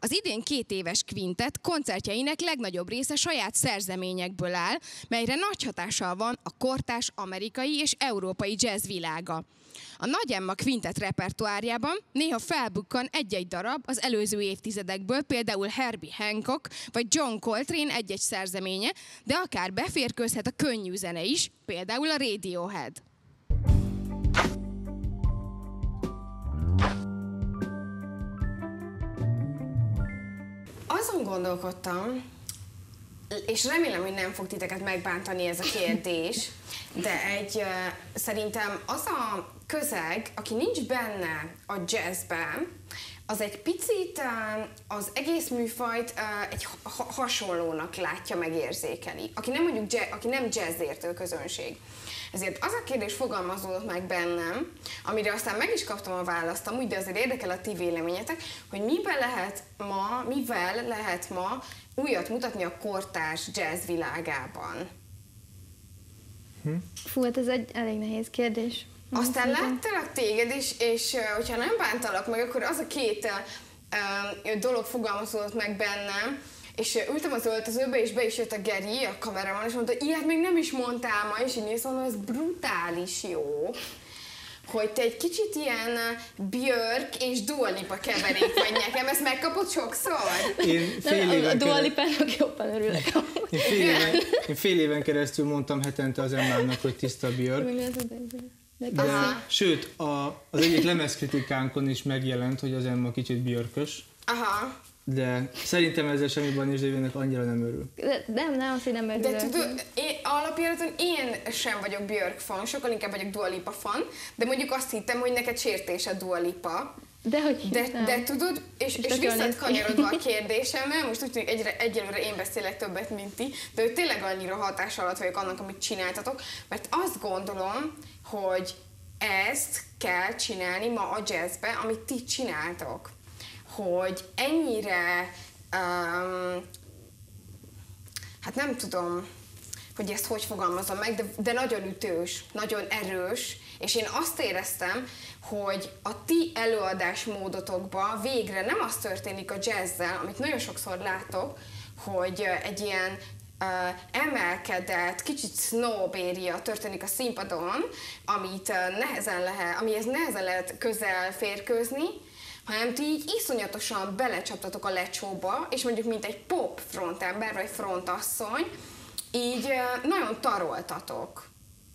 Az idén 2 éves kvintett koncertjeinek legnagyobb része saját szerzeményekből áll, melyre nagy hatással van a kortárs amerikai és európai jazz világa. A Nagy Emma kvintett repertoárjában néha felbukkan egy-egy darab az előző évtizedekből, például Herbie Hancock vagy John Coltrane egy-egy szerzeménye, de akár beférkőzhet a könnyű zene is, például a Radiohead. Azon gondolkodtam, és remélem, hogy nem fog titeket megbántani ez a kérdés, de szerintem az a közeg, aki nincs benne a jazzben, az egy picit az egész műfajt egy hasonlónak látja, megérzékeli. Aki nem jazzértő közönség. Ezért az a kérdés fogalmazódott meg bennem, amire aztán meg is kaptam a választ amúgy, de azért érdekel a ti véleményetek, hogy mivel lehet ma újat mutatni a kortárs jazz világában. Fú, hát ez egy elég nehéz kérdés. Aztán láttalak téged is, és hogyha nem bántalak meg, akkor az a 2 dolog fogalmazódott meg bennem, és ültem az öltözőbe, és be is jött a Geri, a kameramon, és mondta, ilyet még nem is mondtál ma, és így néztem, mondom, ez brutális jó, hogy te egy kicsit ilyen Björk és Dua Lipa keverék vagy nekem. Ezt megkapod sokszor? A Dua Lipának jobban örülök. Én fél éven keresztül mondtam hetente az Emmának, hogy tiszta Björk. De, sőt, az egyik lemezkritikánkon is megjelent, hogy az Emma kicsit Björkös. Aha. De szerintem ezzel semmi baj nincs, de annyira nem örül. Nem, az, hogy nem örül. De tudod, alapjáraton én sem vagyok Björk fan, sokkal inkább vagyok Dua Lipa fan, de mondjuk azt hittem, hogy neked sértés a Dua Lipa. De tudod, és visszakanyarodva a kérdésemmel, most úgy tűnik, egyelőre én beszélek többet, mint ti, de hogy tényleg annyira hatás alatt vagyok annak, amit csináltatok, mert azt gondolom, hogy ezt kell csinálni ma a jazzbe, amit ti csináltok. Hogy ennyire, hát nem tudom, hogy ezt hogy fogalmazom meg, de nagyon ütős, nagyon erős, és én azt éreztem, hogy a ti előadásmódotokban végre nem az történik a jazzzel, amit nagyon sokszor látok, hogy egy ilyen emelkedett, kicsit snob-éria történik a színpadon, amihez nehezen lehet közel férkőzni, hanem ti így iszonyatosan belecsaptatok a lecsóba, és mondjuk mint egy pop frontember, vagy frontasszony, így nagyon taroltatok.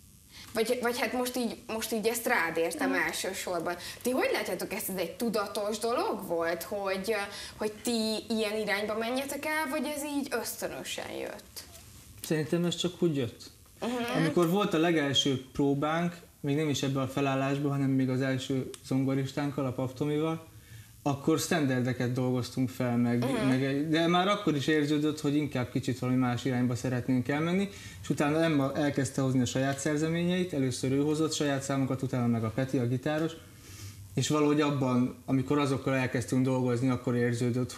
Vagy hát most így ezt rád értem elsősorban. Ti hogy látjátok ezt? Ez egy tudatos dolog volt, hogy ti ilyen irányba menjetek el, vagy ez így ösztönösen jött? Szerintem ez csak úgy jött. Amikor volt a legelső próbánk, még nem is ebben a felállásban, hanem még az első zongoristánkkal, a Pap Tomival, akkor standardeket dolgoztunk fel, de már akkor is érződött, hogy inkább kicsit valami más irányba szeretnénk elmenni, és utána Emma elkezdte hozni a saját szerzeményeit, először ő hozott saját számokat, utána meg a Peti, a gitáros, és valahogy abban, amikor azokkal elkezdtünk dolgozni, akkor érződött,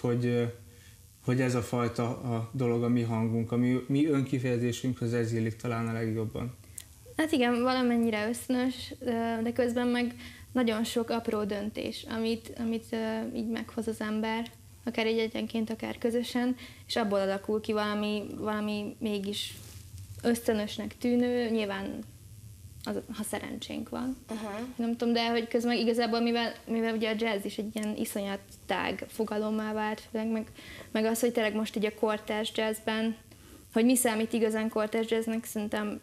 hogy ez a fajta a dolog, a mi hangunk, a mi önkifejezésünkhöz ez illik talán a legjobban. Hát igen, valamennyire ösztönös, de közben meg nagyon sok apró döntés, amit így meghoz az ember, akár így egyenként, akár közösen, és abból alakul ki valami mégis ösztönösnek tűnő, nyilván ha szerencsénk van. Nem tudom, de hogy közben igazából, mivel ugye a jazz is egy ilyen iszonyat tág fogalommá vált, meg az, hogy tényleg most így a kortárs jazzben, hogy mi számít igazán kortárs jazznek, szerintem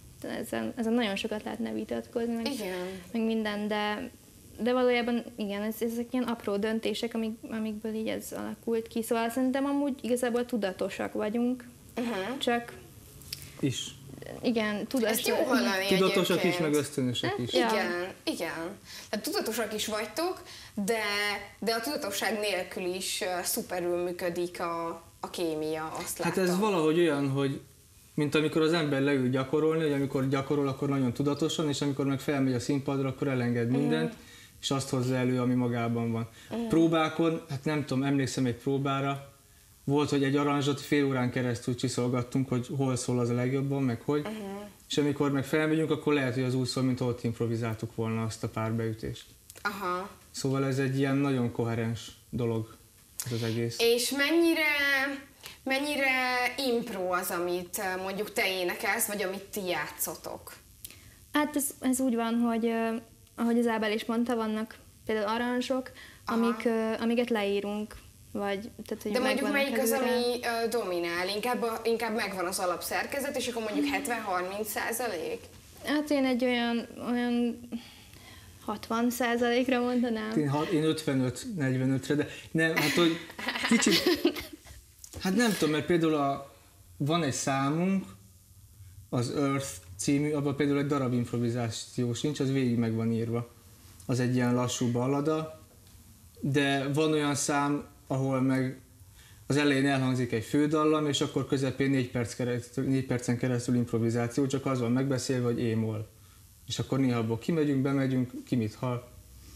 ezen nagyon sokat lehetne vitatkozni, meg minden, de valójában igen, ezek ilyen apró döntések, amikből így ez alakult ki. Szóval szerintem amúgy igazából tudatosak vagyunk, csak... Is. Igen, tudatosak is, meg ösztönösek is. Igen. Tehát tudatosak is vagytok, de a tudatosság nélkül is szuperül működik a kémia, azt láttam. Hát ez valahogy olyan, hogy mint amikor az ember leül gyakorolni, hogy amikor gyakorol, akkor nagyon tudatosan, és amikor meg felmegy a színpadra, akkor elenged mindent, és azt hozza elő, ami magában van. Próbákon, hát nem tudom, emlékszem egy próbára, volt, hogy egy aranzsot fél órán keresztül csiszolgattunk, hogy hol szól az a legjobban, meg hogy, és amikor meg felmegyünk, akkor lehet, hogy az úgy szól, mint ott improvizáltuk volna azt a pár beütést. Aha. Szóval ez egy ilyen nagyon koherens dolog. ez az egész. És mennyire impro az, amit mondjuk te énekelsz, vagy amit ti játszotok? Hát ez úgy van, hogy ahogy az Ábel is mondta, vannak például aranzsok, amiket leírunk, vagy tehát, hogy de mondjuk melyik az, előre. ami dominál? Inkább megvan az alapszerkezet, és akkor mondjuk 70-30%? Hát én egy olyan 60%-ra mondanám. Én 55-45-re, de nem, hát hogy kicsit, hát nem tudom, mert például van egy számunk, az Earth című, abban például egy darab improvizáció sincs, az végig meg van írva. Az egy ilyen lassú ballada, de van olyan szám, ahol meg az elején elhangzik egy fődallam, és akkor közepén 4 percen keresztül improvizáció, csak az van megbeszélve, hogy E-moll. És akkor néha abból kimegyünk, bemegyünk, ki mit hall.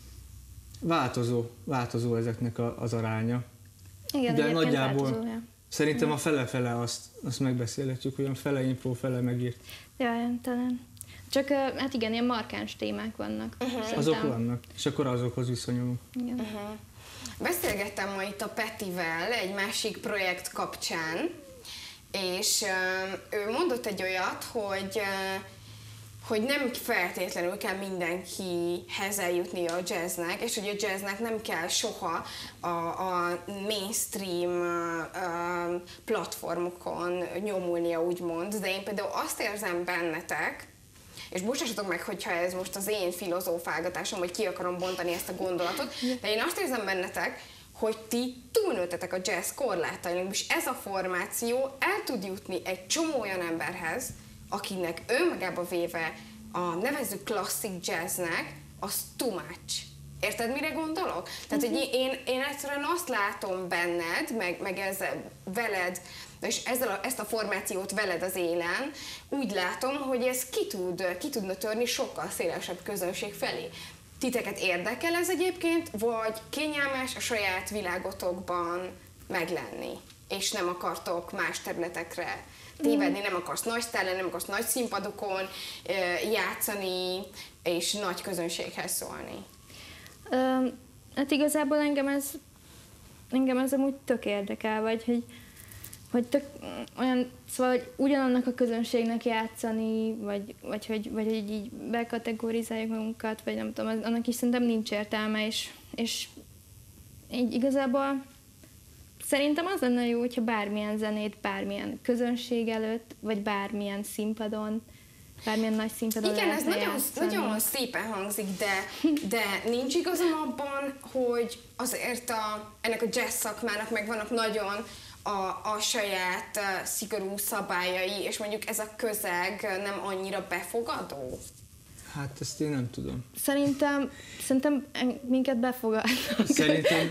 Változó ezeknek az aránya. Igen, de nagyjából változója. szerintem a fele-fele azt megbeszélhetjük, hogy olyan fele impro, fele megírt. Ja, talán. Csak hát igen, ilyen markáns témák vannak. Azok vannak, és akkor azokhoz viszonyulunk. Igen. Beszélgettem ma itt a Petivel egy másik projekt kapcsán, és ő mondott egy olyat, hogy nem feltétlenül kell mindenkihez eljutni a jazznek, és hogy a jazznek nem kell soha a mainstream platformokon nyomulnia, úgymond, de én például azt érzem bennetek, és bocsássatok meg, hogyha ez most az én filozófálgatásom, hogy ki akarom bontani ezt a gondolatot, de én azt érzem bennetek, hogy ti túlnőttetek a jazz korlátainak, és ez a formáció el tud jutni egy csomó olyan emberhez, akinek önmagába véve a nevezzük klasszik jazznek, az too much. Érted, mire gondolok? Tehát, hogy én egyszerűen azt látom benned, meg ezzel veled, és ezt a formációt veled az élen, úgy látom, hogy ez ki tudna törni sokkal szélesebb közönség felé. Titeket érdekel ez egyébként, vagy kényelmes a saját világotokban meglenni, és nem akartok más területekre tévedni, nem akarsz nagy sztár, nem akarsz nagy színpadokon játszani, és nagy közönséghez szólni? Hát igazából engem ez amúgy tök érdekel, vagy hogy tök olyan, szóval hogy ugyanannak a közönségnek játszani, vagy hogy így bekategorizáljuk magunkat, vagy nem tudom, annak is szerintem nincs értelme, és így igazából szerintem az lenne jó, hogyha bármilyen zenét, bármilyen közönség előtt, vagy bármilyen színpadon, bármilyen nagy színpadon igen, ez nagyon szépen hangzik, de nincs igazam abban, hogy azért ennek a jazz szakmának meg vannak nagyon a saját szigorú szabályai, és mondjuk ez a közeg nem annyira befogadó? Hát ezt én nem tudom. Szerintem minket befogadnak. Szerintem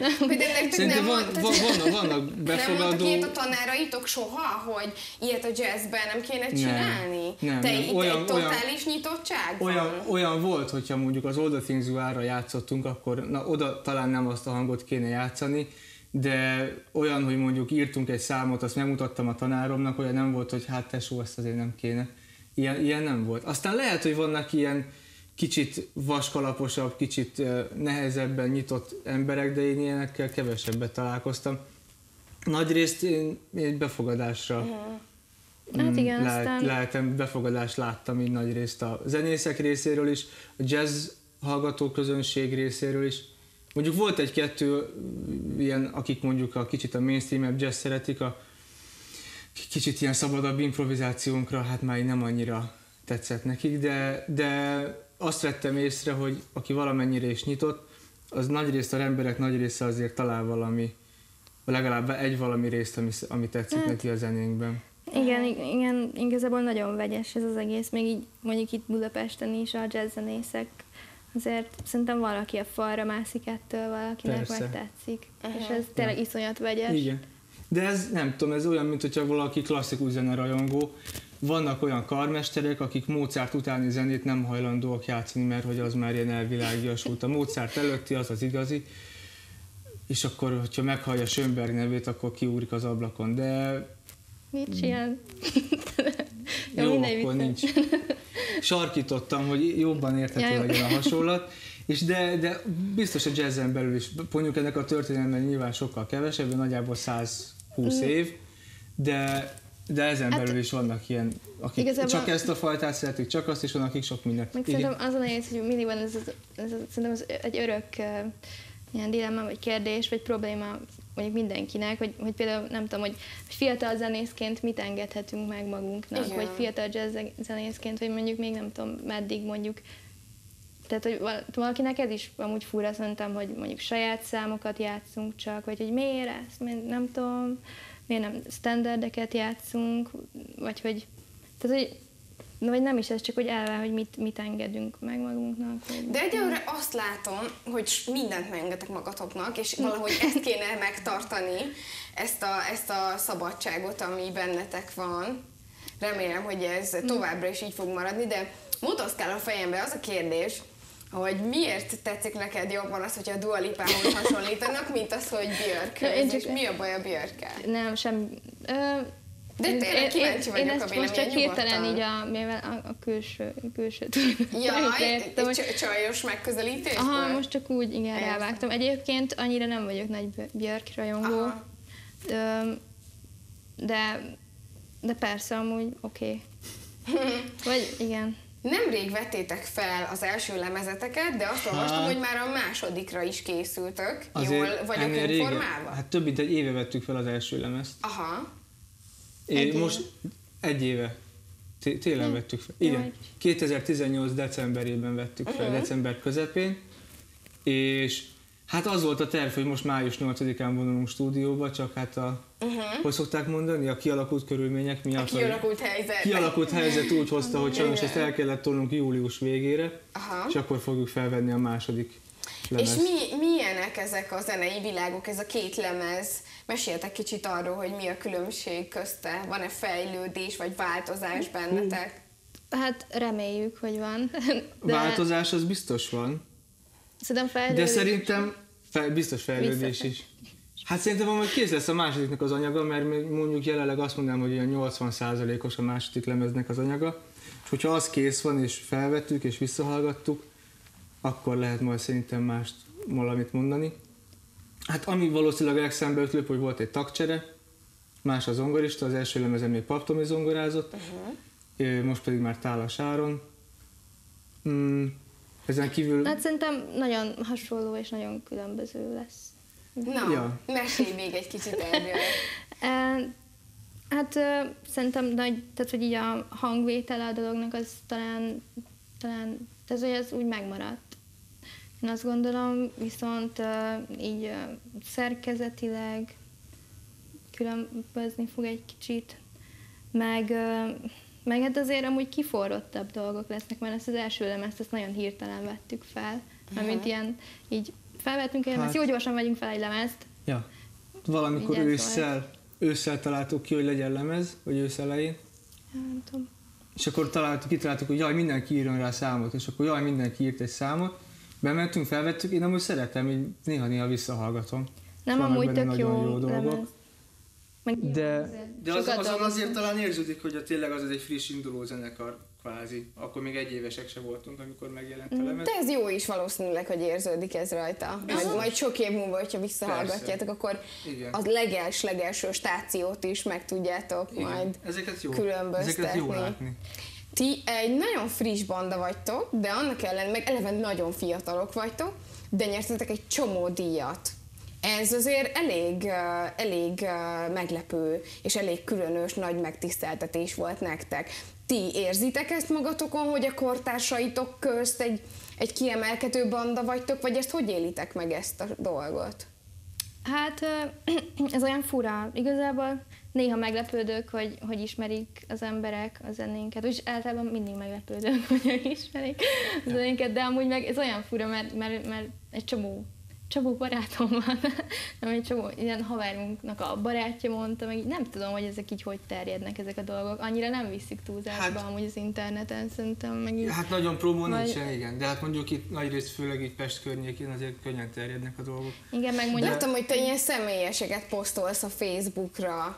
vannak befogadó... Nem mondtak ilyet a tanáraitok soha, hogy ilyet a jazzben nem kéne csinálni? Nem. Itt egy totális nyitottság van? Olyan volt, hogyha mondjuk az All the Things You Are-ra játszottunk, akkor oda talán nem azt a hangot kéne játszani, de olyan, hogy mondjuk írtunk egy számot, azt megmutattam a tanáromnak, olyan nem volt, hogy hát tesó, ezt azért nem kéne. Ilyen nem volt. Aztán lehet, hogy vannak ilyen kicsit vaskalaposabb, kicsit nehezebben nyitott emberek, de én ilyenekkel kevesebbet találkoztam. Nagyrészt én befogadásra hát igen, befogadást láttam így nagyrészt a zenészek részéről is, a jazz hallgató közönség részéről is. Mondjuk volt egy-kettő ilyen, akik mondjuk a kicsit a mainstream-ebb jazz szeretik, a kicsit ilyen szabadabb improvizációnkra, hát már nem annyira tetszett nekik, de azt vettem észre, hogy aki valamennyire is nyitott, az nagyrészt az emberek nagy része azért talál valami, legalább egy valami részt, ami tetszik neki a zenénkben. Igen, igazából nagyon vegyes ez az egész, még így mondjuk itt Budapesten is a jazzzenészek. Azért szerintem valaki a falra mászik ettől, valakinek meg tetszik. És ez tényleg iszonyat vegyes. Igen. De ez nem tudom, ez olyan, mint hogyha valaki klasszikus zenerajongó. Vannak olyan karmesterek, akik Mozart utáni zenét nem hajlandóak játszani, mert hogy az már ilyen elvilágiasult. A Mozart előtti az igazi, és akkor, hogyha meghallja Schönberg nevét, akkor kiúrik az ablakon, de... Nincs ilyen. Jó, akkor nincs. Sarkítottam, hogy jobban érthető legyen a hasonlat. És de biztos a jazzen belül is, mondjuk ennek a történelmen nyilván sokkal kevesebb, nagyjából 120 év, de ezen belül is vannak ilyen, akik igazából csak ezt a fajtát szeretik, csak azt is van, akik sok mindent. Meg szerintem az a nehéz, hogy mindig van szerintem ez egy örök ilyen dilemma, vagy kérdés, vagy probléma mondjuk mindenkinek, hogy például nem tudom, hogy fiatal zenészként mit engedhetünk meg magunknak, igen. Vagy fiatal jazz zenészként, vagy mondjuk még nem tudom meddig mondjuk. Tehát, hogy valakinek ez is amúgy fura, szerintem, hogy mondjuk saját számokat játszunk csak, vagy hogy miért ezt, nem tudom, miért nem standardeket játszunk, vagy hogy, tehát, hogy vagy nem is ez, csak hogy elve, hogy mit engedünk meg magunknak. De egyelőre azt látom, hogy mindent megengedtek magatoknak, és valahogy ezt kéne megtartani, ezt a szabadságot, ami bennetek van. Remélem, hogy ez továbbra is így fog maradni, de motoszkál a fejembe az a kérdés, hogy miért tetszik neked jobban az, hogy a Dua Lipához hasonlítanak, mint az, hogy Björk. És mi a baj a Björkkel? Nem, sem... De tényleg kíváncsi vagyok a véleményen, most csak hirtelen így a külső jaj, csajos megközelítésből? Aha, most csak úgy, igen, rávágtam. Egyébként annyira nem vagyok nagy Björk rajongó, de persze amúgy oké. Vagy igen. Nemrég vettétek fel az első lemezeteket, de azt olvastam, hogy már a másodikra is készültök. Jól vagyok informálva? Hát több mint egy éve vettük fel az első lemezt. Aha. Most egy éve. Télen vettük fel. Igen. 2018 decemberében vettük fel, december közepén. És hát az volt a terv, hogy most május 8-án vonulunk stúdióba, csak hát hogy szokták mondani, a kialakult körülmények miatt. A kialakult helyzet. Kialakult helyzet úgy hozta, hogy sajnos ezt el kellett tolnunk július végére, és akkor fogjuk felvenni a második lemezt. És milyenek ezek a zenei világok, ez a két lemez? Meséltek kicsit arról, hogy mi a különbség közte, van-e fejlődés vagy változás bennetek? Hát reméljük, hogy van. De változás az biztos van. Szerintem fejlődés. De szerintem biztos fejlődés is. Hát szerintem majd kész lesz a másodiknak az anyaga, mert még mondjuk jelenleg azt mondanám, hogy olyan 80%-os a második lemeznek az anyaga. És hogyha az kész van, és felvettük, és visszahallgattuk, akkor lehet majd szerintem mást valamit mondani. Hát ami valószínűleg legszembeötlőbb, hogy volt egy tagcsere, más a zongorista, az első lemezen még Pap Tomi zongorázott, most pedig már Tálas Áron. Ezen kívül... Hát szerintem nagyon hasonló és nagyon különböző lesz. Na, mesélj még egy kicsit erről. Hát szerintem tehát, hogy így a hangvétele a dolognak az talán ez, hogy ez úgy megmaradt. Én azt gondolom, viszont így szerkezetileg különbözni fog egy kicsit, meg hát azért amúgy kiforrottabb dolgok lesznek, mert ezt az első lemezt ezt nagyon hirtelen vettük fel, mint ilyen, így felvettünk egy lemezt, jó gyorsan vegyünk fel egy lemezt. Ja, valamikor ősszel találtuk ki, hogy legyen lemez, vagy ősz elején. Ja, nem tudom. És akkor kitaláltuk, hogy jaj, mindenki írjon rá számot, és akkor jaj, mindenki írt egy számot. Bementünk, felvettük, én amúgy szeretem, így néha-néha visszahallgatom. Nem, amúgy tök jó dolgok. De azon azért talán érződik, hogy tényleg az egy friss induló zenekar, kvázi. Akkor még egy évesek se voltunk, amikor megjelent a lemez. De ez jó is valószínűleg, hogy érződik ez rajta. Majd sok év múlva, hogyha visszahallgatjátok, akkor az legelső stációt is meg tudjátok majd különböztetni. Ezeket jó látni. Ti egy nagyon friss banda vagytok, de annak ellenére meg eleve nagyon fiatalok vagytok, de nyertetek egy csomó díjat. Ez azért elég meglepő és elég különös, nagy megtiszteltetés volt nektek. Ti érzitek ezt magatokon, hogy a kortársaitok közt egy kiemelkedő banda vagytok, vagy ezt hogy élitek meg ezt a dolgot? Hát ez olyan fura. Igazából néha meglepődök, hogy ismerik az emberek a zenénket, és általában mindig meglepődök, hogy ismerik a zenénket, de amúgy meg ez olyan fura, mert egy csomó barátom van, nem egy csomó ilyen haverunknak a barátja mondta, meg nem tudom, hogy ezek így hogy terjednek ezek a dolgok. Annyira nem viszik túlzásba amúgy az interneten, szerintem. Meg így, hát nagyon próbó nincsen, igen, de hát mondjuk itt nagyrészt főleg így Pest környékén azért könnyen terjednek a dolgok. Igen, meg mondjuk... Láttam, hogy te ilyen személyeseket posztolsz a Facebookra,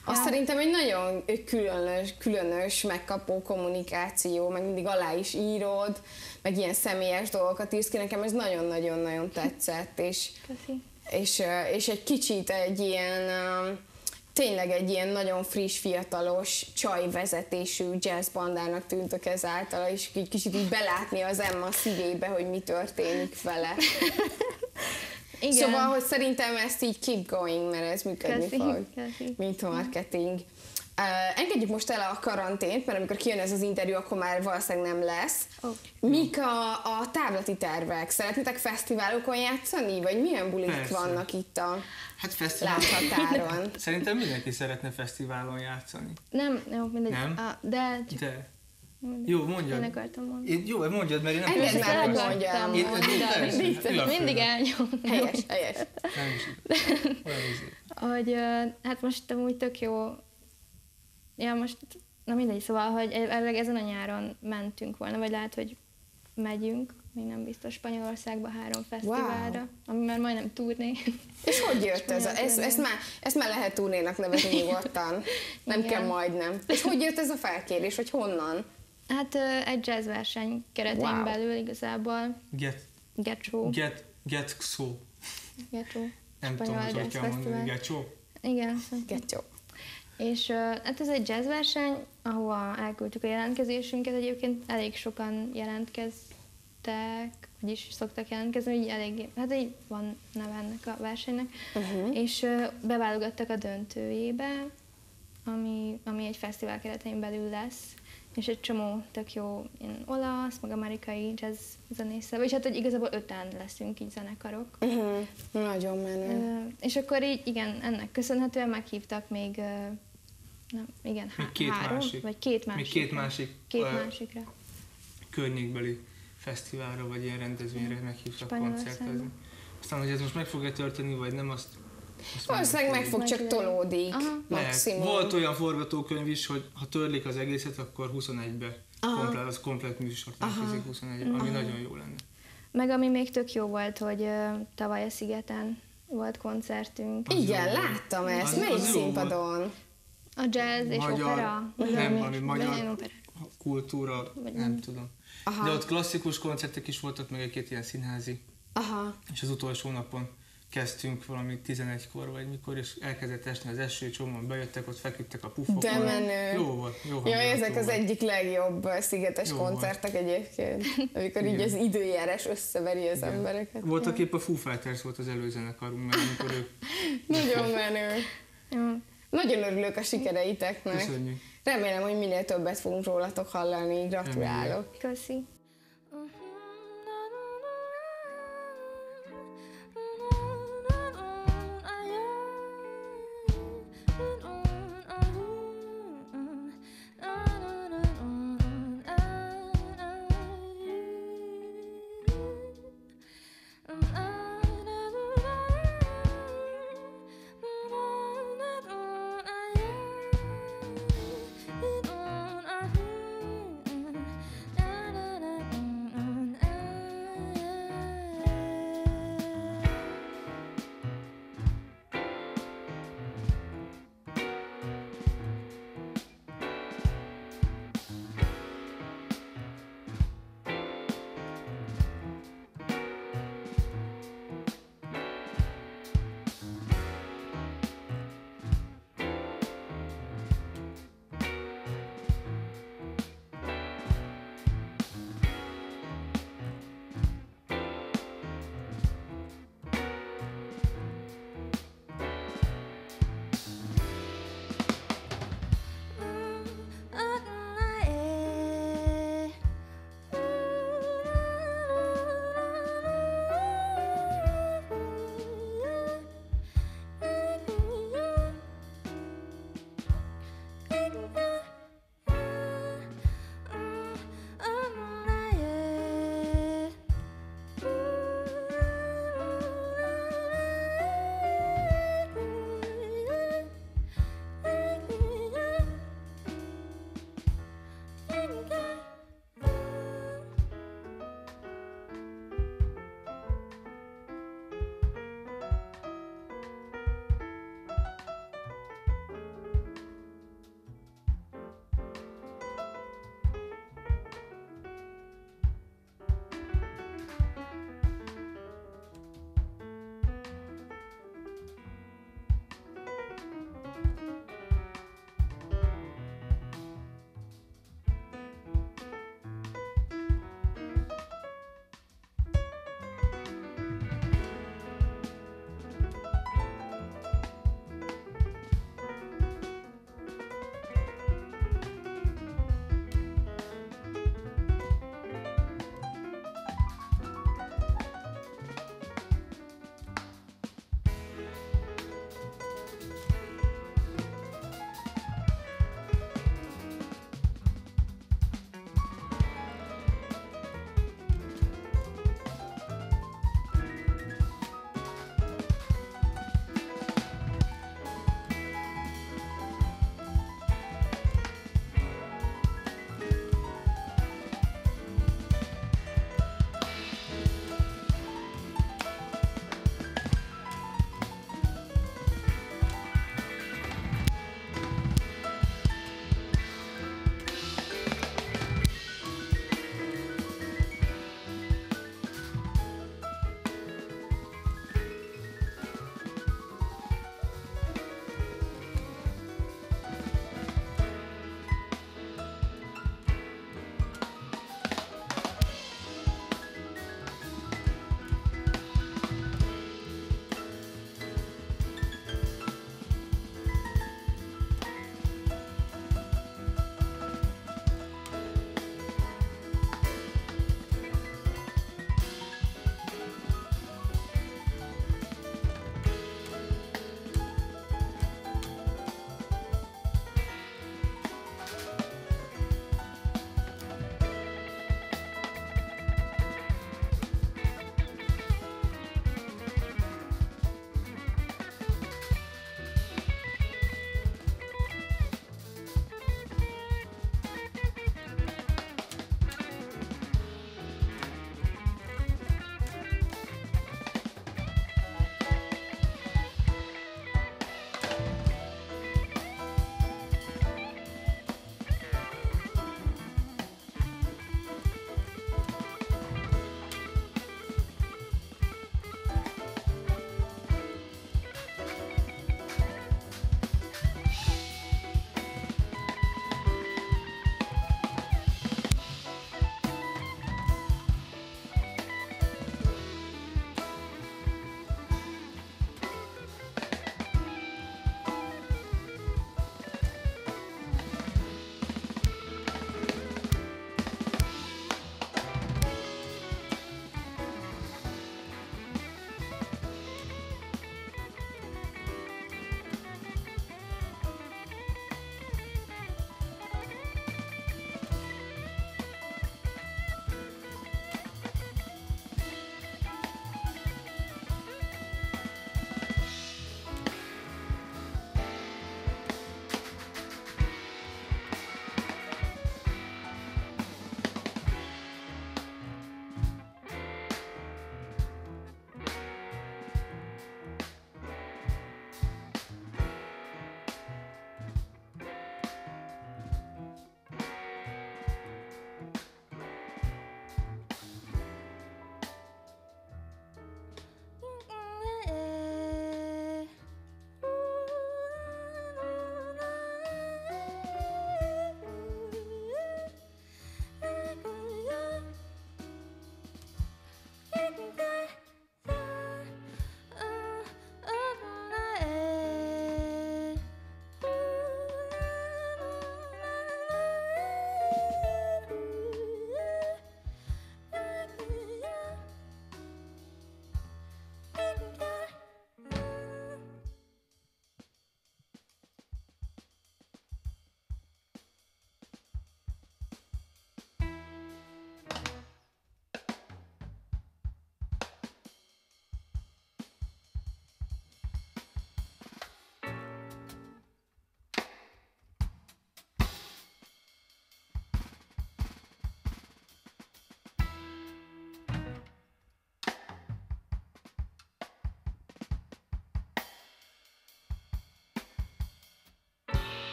Az szerintem egy nagyon különös, megkapó kommunikáció, meg mindig alá is írod, meg ilyen személyes dolgokat írsz ki, nekem ez nagyon-nagyon-nagyon tetszett, és egy kicsit egy ilyen, tényleg egy ilyen nagyon friss, fiatalos, csajvezetésű jazzbandának tűntök ezáltal, és egy kicsit így belátni az Emma szívébe, hogy mi történik vele. Igen. Szóval, hogy szerintem ezt így keep going, mert ez működni fog, mint marketing. Engedjük most el a karantént, mert amikor kijön ez az interjú, akkor már valószínűleg nem lesz. Mik a távlati tervek? Szeretnétek fesztiválokon játszani? Vagy milyen bulik vannak itt a láthatáron? Szerintem mindenki szeretne fesztiválon játszani. Nem, jó, mindegy. Nem? De. Jó, mondjad. Én akartam mondani. Jó, mondjad, mert én nem engedd már, hogy mondjam. Mindig elnyom. Helyes. Nem is hogy hát most amúgy tök jó. Ja, most, na mindegy, szóval, hogy elvileg ezen a nyáron mentünk volna, vagy lehet, hogy megyünk, még nem biztos, Spanyolországba 3 fesztiválra, ami már majdnem turné. És hogy jött ez? Ezt már lehet turnénak nevezni nyugodtan. Nem kell majdnem. És hogy jött ez a felkérés, vagy honnan? Hát egy jazzverseny keretén belül igazából. Getxo. Nem tudom, hogy kell mondani. Getxo? Igen. Getxo. És hát ez egy jazzverseny, ahova elküldtük a jelentkezésünket, egyébként elég sokan jelentkeztek, vagyis szoktak jelentkezni, így elég, hát így van neve ennek a versenynek, és beválogattak a döntőjébe, ami egy fesztivál keretein belül lesz, és egy csomó tök jó ilyen olasz, meg amerikai jazz zenésszel, vagyis hát, hogy igazából 5-en leszünk így zenekarok. Nagyon menő. És akkor így, igen, ennek köszönhetően meghívtak még, két másikra. Környékbeli fesztiválra, vagy ilyen rendezvényre meghívtak koncertezni. Aztán, hogy ez most meg fog-e történni, vagy nem, azt valószínűleg meg fog, csak tolódik. Maximum. Volt olyan forgatókönyv is, hogy ha törlik az egészet, akkor 21-be komplet műsort megkezik 21-be, ami nagyon jó lenne. Meg ami még tök jó volt, hogy tavaly a Szigeten volt koncertünk. Igen, láttam ezt. Melyik színpadon? A jazz és opera. Nem, ami magyar kultúra, nem tudom. De ott klasszikus koncertek is voltak, meg egy-két ilyen színházi. És az utolsó napon kezdtünk valami 11-kor vagy mikor, és elkezdett esni az eső, csomóan bejöttek, ott feküdtek a pufokon. De menő. Jó volt. Ezek az egyik legjobb szigetes koncertek egyébként, amikor így az időjárás összeveri az embereket. Voltak épp a Foo Fighters volt az előzenekarunk, mert amikor ők... Nagyon menő. Nagyon örülök a sikereiteknek. Köszönjük. Remélem, hogy minél többet fogunk rólatok hallani. Gratulálok. Köszi.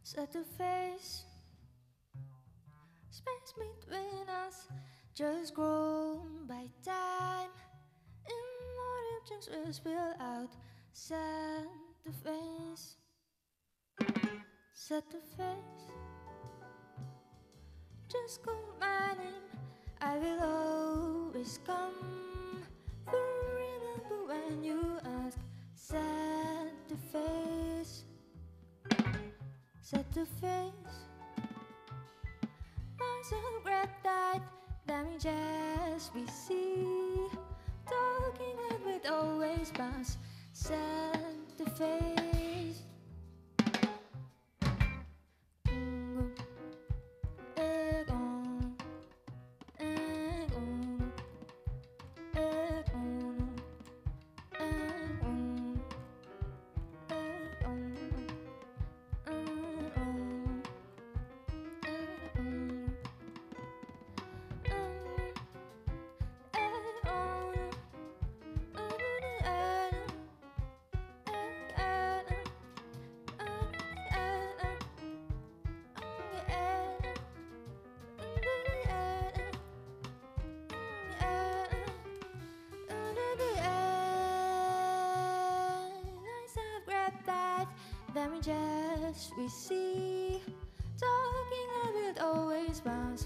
set to face. Space between us just grown by time. Emotions will spill out. Set to face. Set to face. Just call my name. I will always come. Remember when you ask. Set to face. Set to face. Myself grab tight. Damages we see. Talking that would always pass. Set to face. Damages we see. Talking that will always bounce.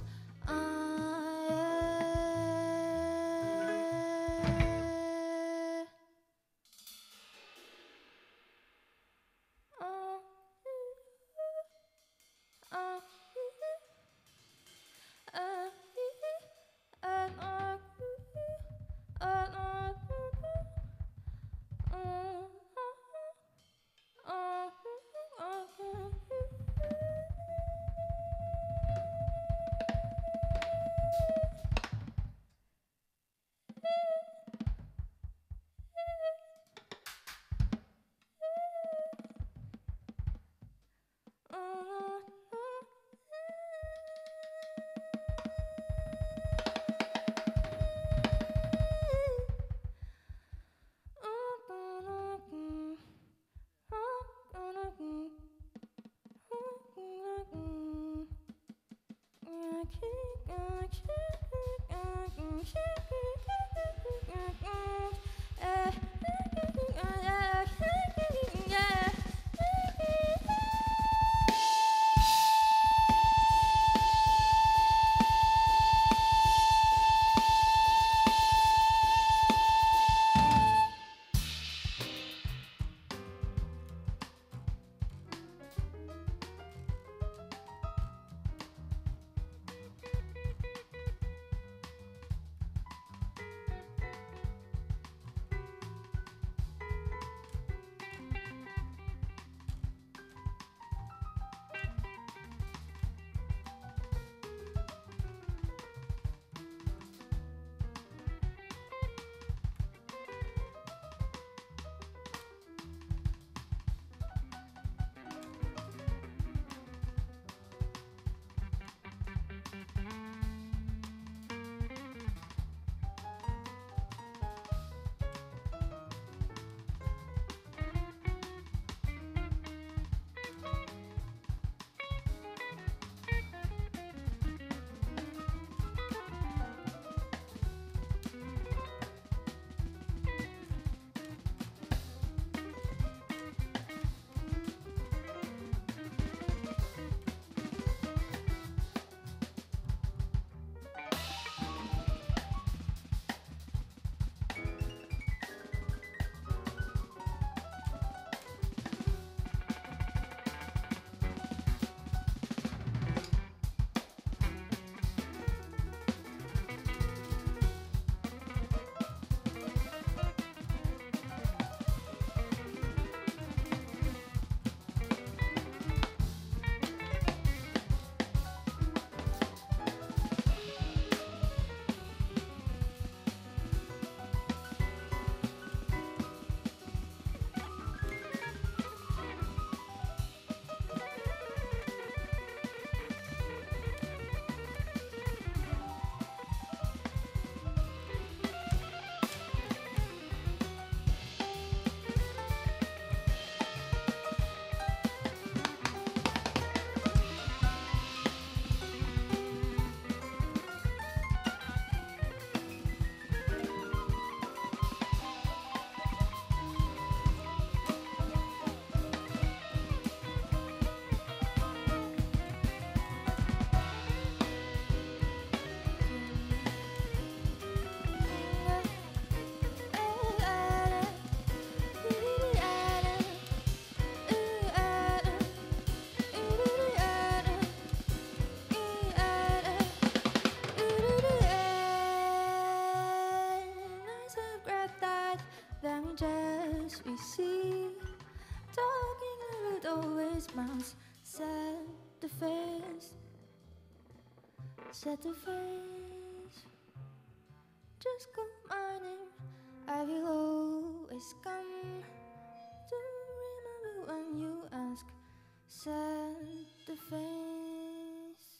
Set the face, just call my name. I will always come to remember when you ask. Set the face.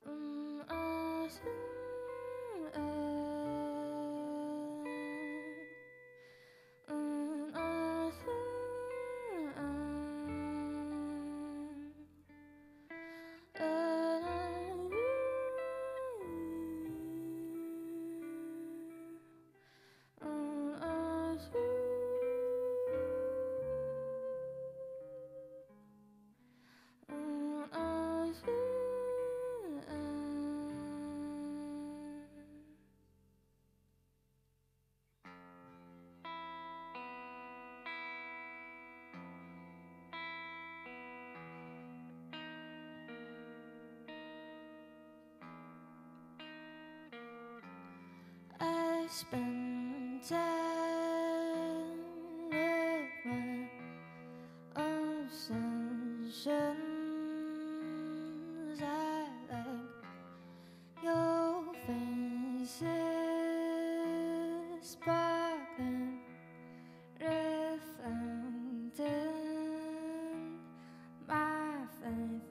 I spend time with my obsessions. I like your faces sparkling, reflecting my faith.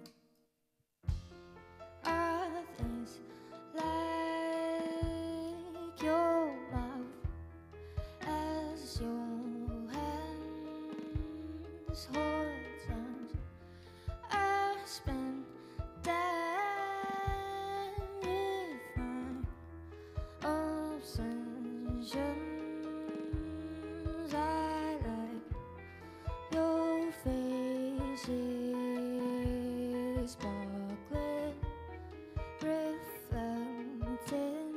Are things like your mouth as your hands hold hands? I spend time with my obsessions. I like your faces sparkling, reflecting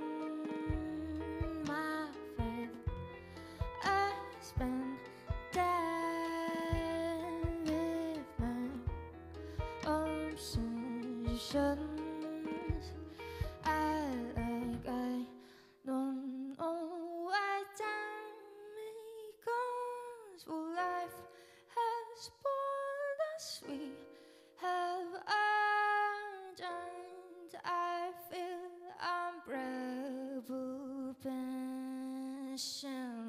my faith. I spend time with my obsessions. I don't know why time comes, for life has borne us. We have urgent. I feel unbreakable passion.